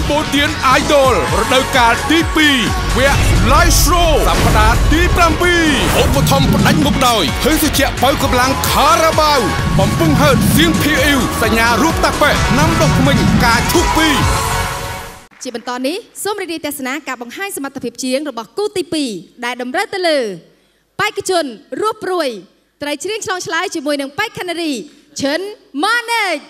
Cambodian Idol រដូវកាលទី2វគ្គ Live Show សប្តាហ៍ទី7ឧបត្ថម្ភផ្ដាច់មុខដោយភេសជ្ជៈបើកម្លាំង Carabao បំពង់ហឺតសៀង PU សញ្ញារូបតាក់ប៉ែណាំដុសធ្មេញការឈុក2 ជាបន្តនេះសូមរីករាយទស្សនាការបង្ហាញសមត្ថភាពជាងរបស់គូទី2ដែលតម្រូវទៅលើបេក្ខជនរស់ព្រួយត្រូវច្រៀងឆ្លងឆ្លើយជាមួយនឹងបេក្ខនារីឈិនម៉ាណេក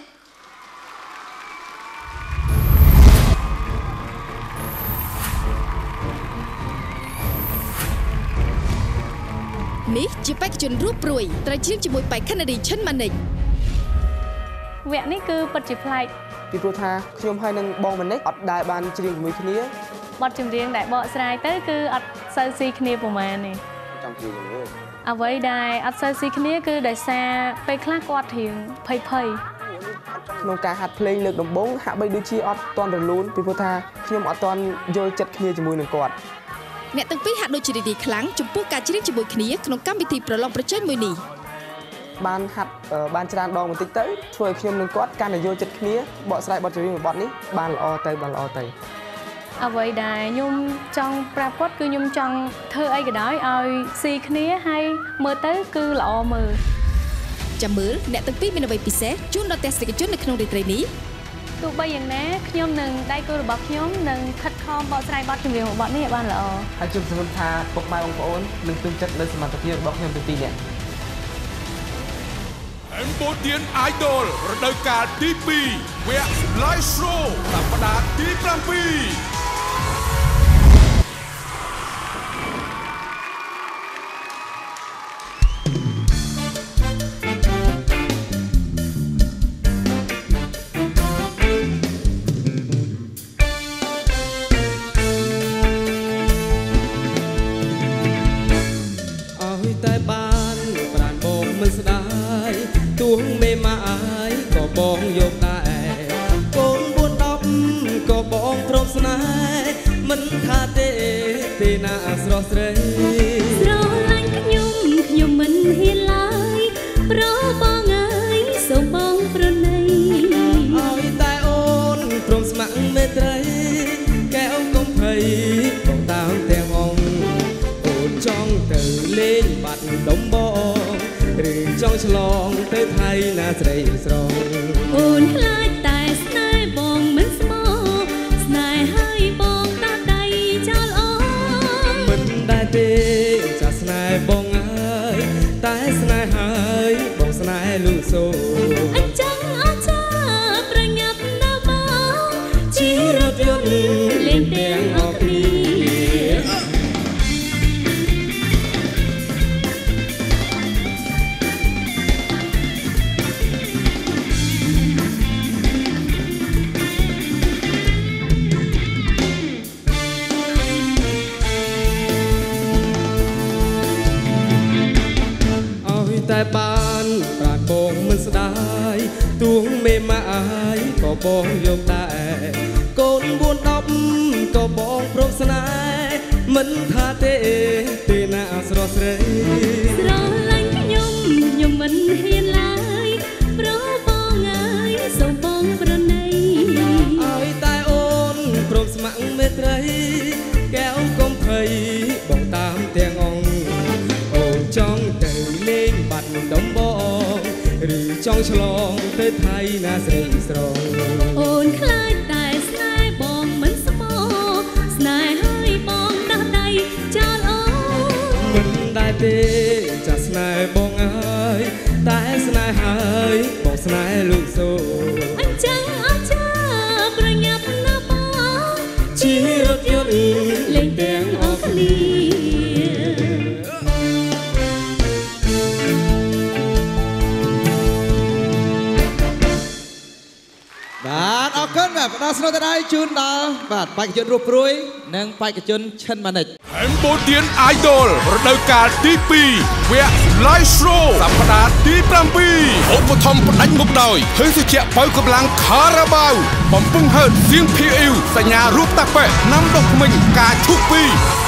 នេះជាបេក្ខជនរស់ព្រួយត្រូវច្រៀងជាមួយបេក្ខនារីឈិនម៉ាណេកវគ្គនេះគឺពិតជាប្លែកពីព្រោះថាខ្ញុំហើយនឹងបងម៉ាណេកអត់ដែលបានច្រៀងជាមួយគ្នាបទចម្រៀងដែលបកស្រាយទៅគឺអត់សូវស៊ីគ្នាប្រហែលទេចង់ច្រៀងជាមួយអ្វីដែលអត់សូវស៊ីគ្នាគឺដោយសារពេលខ្លះគាត់រៀងភ័យក្នុងការហាត់ភ្លេងលើកដំបូងហាក់បីដូចជាអត់ទាន់រលូនពីព្រោះថាខ្ញុំអត់ទាន់យល់ចិត្តគ្នាជាមួយនឹងគាត់អ្នកទាំងពីរហាក់ដូចជារីករាយខ្លាំងចំពោះការច្រៀងជាមួយគ្នាក្នុងកម្មវិធីប្រឡងប្រជែងមួយនេះបានហាត់បានច្រើនដងបន្តិចទៅធ្វើឲ្យខ្ញុំនិងគាត់កាន់តែយល់ចិត្តគ្នាបកស្រាយបទចម្រៀងមួយបទនេះបានល្អទៅអ្វីដែលខ្ញុំចង់ប្រាប់គាត់គឺខ្ញុំចង់ធ្វើអីក៏ដោយឲ្យស៊ីគ្នាហើយមើលទៅគឺល្អមើលចាំមើលអ្នកទាំងពីរមានអ្វីពិសេសជូនដល់ទស្សនិកជននៅក្នុងរាត្រីនេះទោះបីយ៉ាងណាខ្ញុំនិងដៃគូរបស់ខ្ញុំនឹងខិតខំបកស្រាយបទចម្រៀងមួយបទនេះឲ្យបានល្អហើយខ្ញុំសង្ឃឹមថាពុកម៉ែបងប្អូននឹងពេញចិត្តលើសមត្ថភាពរបស់ខ្ញុំទាំងពីរនាក់ Cambodian Idol រដូវកាលទី2វគ្គ Live Show សប្តាហ៍ទី7 បងយកដែរកូន4-10ក៏បងព្រមស្នេហ៍មិនថាទេពេលណាស្រស់ស្រីស្រឡាញ់ខ្ញុំមិនហ៊ានឡើយប្របងអើយសូមបងប្រណីឲ្យតែអូនព្រមស្ម័គ្រមេត្រីកែវកុំភ័យបងតាមទាំងអង្គអូនចង់ទៅលេងបាត់ដំបងឬចង់ឆ្លងទៅថៃណាស្រីស្រងអូនខ្លាចតែស្នេហ៍បងមិនស្មោះស្នេហ៍ហើយបងដាក់ដៃចោលអូនមិនដែរទេចាស្នេហ៍បងអើយតែស្នេហ៍ហើយបងស្នេហ៍លូសូអញ្ចឹងអត់ចាប្រញាប់ណាបងជិះរថយន្តលេងទាំងអស់គ្នាតែបានប្រាណបងមិនស្ដាយទួងមេម៉ាអាយក៏បងយកដែរកូន4-10ក៏បងព្រមស្នេហ៍មិនថាទេពេលណាស្រស់ស្រីស្រឡាញ់ខ្ញុំមិនហ៊ានឡើយប្របងអើយសូមបងប្រណីឲ្យតែអូនព្រមស្ម័គ្រមេត្រីកែវកុំភ័យបងតាមទាំងអង្គអូនចង់ទៅលេងបាត់ដំបងឬចង់ឆ្លងទៅថៃណាស្រីស្រងអូនខ្លាចតែស្នេហ៍បងមិនស្មោះស្នេហ៍ហើយបងដាក់ដៃចោលអូនមិនដែរទេចាស្នេហ៍បងអើយតែស្នេហ៍ហើយបងស្នេហ៍លូសូអញ្ចឹងអត់ចាប្រញាប់ណាបងជិះរថយន្តលេងទាំងអស់គ្នាបាទអរគុណបាទផ្ដល់ស្នូលទៅដល់ជូនដល់បាទបេក្ខជនរស់ព្រួយនិងបេក្ខជនឈិនម៉ាណិក Cambodian Idol រដូវកាលទី2វគ្គ Live Show សប្តាហ៍ទី7ឧបត្ថម្ភផ្ដាច់មុខដោយភេសជ្ជៈបើកម្លាំង Carabao បំពង់ហឺតសៀង PU សញ្ញារូបតាក់ប៉ែណាំដុសធ្មេញការឈុក2